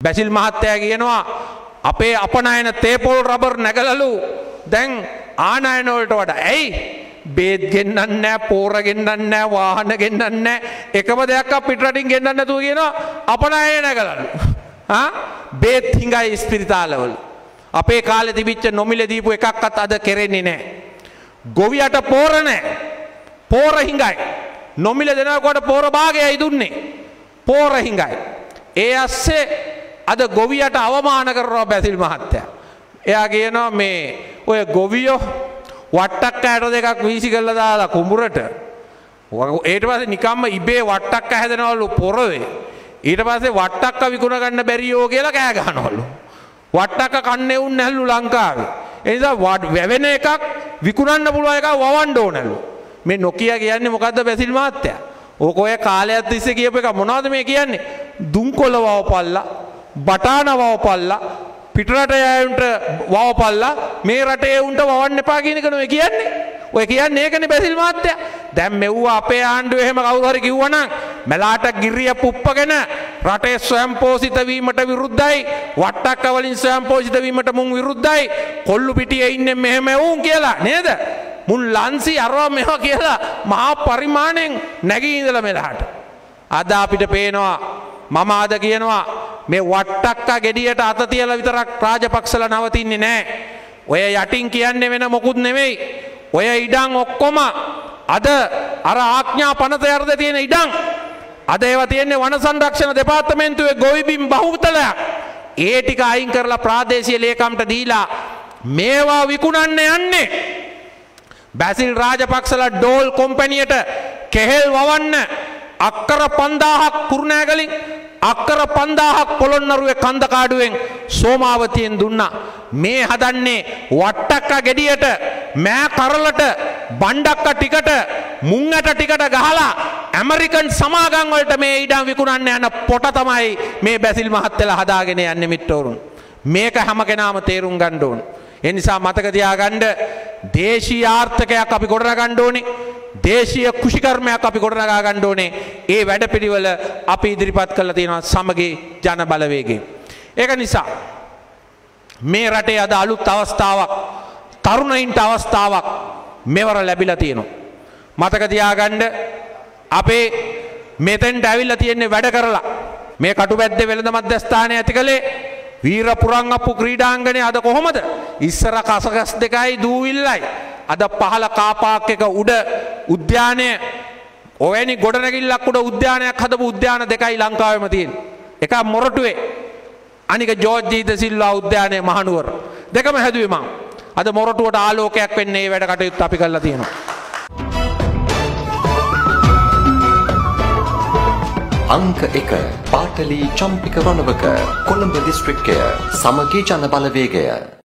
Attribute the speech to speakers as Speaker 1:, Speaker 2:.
Speaker 1: බැසිල් මහත්තයා කියනවා අපේ අපනයන තේපොල් රබර් නැගලලු දැන් ආනයන වලට වඩා. ඇයි? බේත් ගෙන්නන්නේ නැහැ, පෝර ගෙන්නන්නේ නැහැ, වාහන ගෙන්නන්නේ නැහැ. එකම දෙයක් පිටරටින් ගෙන්නන්න නැතුව කියනවා අපනයන නැගලලු. බේත් හිඟයි ස්පිරිතාලවල. අපේ කාලේ තිබිච්ච නොමිලේ දීපු එකක්වත් අද කෙරෙන්නේ නැහැ. ගොවියට පෝර නැහැ. පෝර හිඟයි. නොමිලේ දෙනකොට පෝර භාගයයි දුන්නේ. පෝර හිඟයි. ඒ ඇස්සේ අද ගොවියට අවමාන කරනවා බැසිල් මහත්තයා. එයා කියනවා මේ ඔය ගොවියෝ වට්ටක් ඇට දෙකක් වීසි කරලා දාලා කුඹුරට ඊට පස්සේ නිකම්ම ඉබේ වට්ටක් හැදෙනවලු පොරවේ. ඊට පස්සේ වට්ටක්ක විකුණ ගන්න බැරියෝ කියලා කෑ ගහනවලු. වට්ටක්ක කන්නේ උන් නැල්ලු ලංකාවේ. ඒ නිසා වැවෙන එකක් විකුණන්න පුළුවන් එකක් වවන්න ඕනලු. මේ නොකිය කියන්නේ මොකද්ද බැසිල් මහත්තයා? ඕක ඔය කාලයක් තිස්සේ කියපු එක මොනවද මේ කියන්නේ? දුම්කොළ වවපල්ලා, බටාන වවපල්ලා, පිටරට යෑවුන්ට වවපල්ලා, මේ රටේ උන්ට වවන්න එපා කියන එක නෙවෙයි කියන්නේ. ඔය කියන්නේ ඒකනේ බැසිල් මහත්තයා. දැන් මෙව්වා අපේ ආණ්ඩුවේ එහෙම කවුරු හරි කිව්වනම් මලාට ගිරිය පුප්පගෙන රටේ ස්වයංපෝෂිත වීමට විරුද්ධයි, වට්ටක්ක වලින් ස්වයංපෝෂිත වීමට මුන් විරුද්ධයි, කොල්ලු පිටියේ ඉන්නේ මෙහෙම වුන් කියලා නේද? මුන් ලන්සි අරවා මෙහා කියලා මහා පරිමාණයෙන් නැගී ඉඳලා මෙලහට. අද අපිට පේනවා මම අද කියනවා මේ වට්ටක්ක ගෙඩියට අත තියලා විතරක් රාජපක්ෂලා නවතින්නේ නැහැ. ඔය යටින් කියන්නේ වෙන මොකුත් නෙමෙයි. ඔය ඉඩම් ඔක්කොම අද අර ආඥා පනත යටතේ තියෙන ඉඩම් අද ඒවා තියෙන්නේ වන සංරක්ෂණ දෙපාර්තමේන්තුවේ ගොවිබිම් බහුතලයක්. ඒ ටික අයින් කරලා ප්‍රාදේශීය ලේකම්ට දීලා මේවා විකුණන්න යන්නේ. බැසිල් රාජපක්ෂලා ඩෝල් කොම්පැනියට කෙහෙල් වවන්න අක්කර 5000ක් කුරුණෑගලින් අක්කර 5000ක් පොළොන්නරුවේ කන්දකාඩුවෙන් සෝමාවතියෙන් දුන්නා. මේ හදන්නේ වට්ටක්ක ගෙඩියට මෑ කරලට බණ්ඩක්ක ටිකට මුංගට ටිකට ගහලා ඇමරිකන් සමාගම් වලට මේ ඉඩම් විකුණන්න යන පොට තමයි මේ බැසිල් මහත්තයලා හදාගෙන යන්නේ මිත්‍රවරුන්. මේක හැම කෙනාම තේරුම් ගන්න ඕන. ඒ නිසා මතක තියාගන්න දේශීය ආර්ථිකයක් අපි ගොඩනගන්න ඕනේ. දේශීය කුෂිකර්මයක් අපි ගොඩනගා ගන්න ඕනේ. ඒ වැඩපිළිවෙල අපි ඉදිරිපත් කරලා තියෙනවා සමගි ජන බලවේගයෙන්. ඒක නිසා මේ රටේ අද අලුත් අවස්ථාවක්, තරුණයින්ට අවස්ථාවක් මෙවර ලැබිලා තියෙනවා. මතක තියාගන්න අපේ මෙතෙන්ට ඇවිල්ලා තියෙන්නේ වැඩ කරලා මේ කටුබැද්දේ වෙළඳ මධ්‍යස්ථානය ඇති කළේ වීර පුරංගප්පු ක්‍රීඩාංගණය. අද කොහොමද? ඉස්සර කසගස් දෙකයි දූවිල්ලයි. අද පහළ කාපාක් එක උඩ උද්‍යානය ඔවැනි ගොඩනැගිල්ලක් උඩ උද්‍යානයක් හදපු උද්‍යාන දෙකයි ලංකාවෙම තියෙන්නේ. එකක් මොරටුවේ, අනික ජෝර්ජ් ද සිල්වා උද්‍යානයේ මහනුවර. දෙකම හැදුවේ මං. අද මොරටුවට ආලෝකයක් වෙන්නේ මේ වැඩ කටයුත්ත අපි කරලා තියෙනවා.
Speaker 2: අංක 1 පාටලී චම්පික රණවක කොළඹ දිස්ත්‍රික්කය සමගි ජන බලවේගය